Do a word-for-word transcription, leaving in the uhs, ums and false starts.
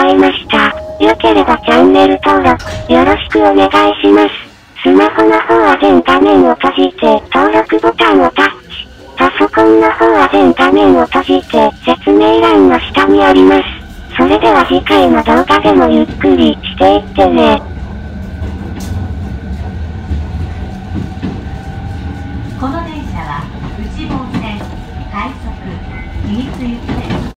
ざいました。良ければチャンネル登録、よろしくお願いします。スマホの方は全画面を閉じて、登録ボタンをタッチ。パソコンの方は全画面を閉じて、説明欄の下にあります。それでは次回の動画でもゆっくりしていってね。